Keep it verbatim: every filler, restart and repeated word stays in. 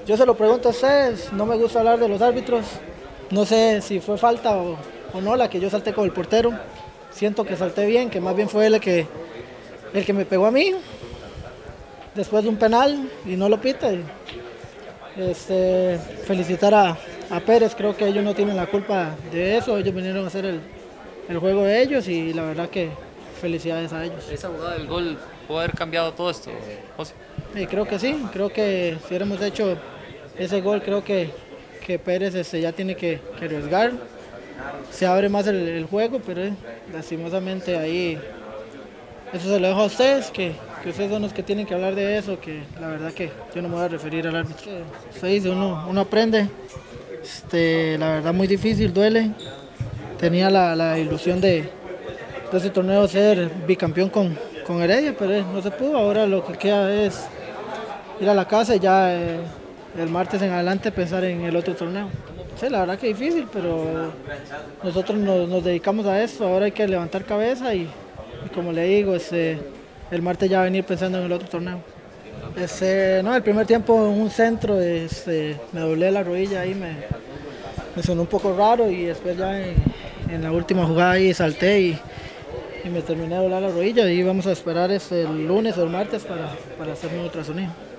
Yo se lo pregunto a ustedes, no me gusta hablar de los árbitros, no sé si fue falta o, o no la que yo salté con el portero, siento que salté bien, que más bien fue él el que, el que me pegó a mí, después de un penal y no lo pita. Y, este, felicitar a, a Pérez, creo que ellos no tienen la culpa de eso, ellos vinieron a hacer el, el juego de ellos y la verdad que felicidades a ellos. ¿Esa jugada del gol puede haber cambiado todo esto, José? Y creo que sí, creo que si hubiéramos hecho ese gol, creo que, que Pérez este, ya tiene que, que arriesgar, se abre más el, el juego, pero eh, lastimosamente ahí, eso se lo dejo a ustedes, que, que ustedes son los que tienen que hablar de eso, que la verdad que yo no me voy a referir al árbitro. Se dice, uno, uno aprende, este, la verdad muy difícil, duele, tenía la, la ilusión de, de ese torneo ser bicampeón con, con Heredia, pero eh, no se pudo, ahora lo que queda es ir a la casa y ya eh, el martes en adelante pensar en el otro torneo. Sí, la verdad que es difícil, pero nosotros nos, nos dedicamos a esto, ahora hay que levantar cabeza y, y como le digo, este, el martes ya venir pensando en el otro torneo. Este, no, el primer tiempo en un centro este, me doblé la rodilla ahí, me, me sonó un poco raro y después ya en, en la última jugada ahí salté y, y me terminé de doblar la rodilla y vamos a esperar este, el lunes o el martes para, para hacerme ultrasonido.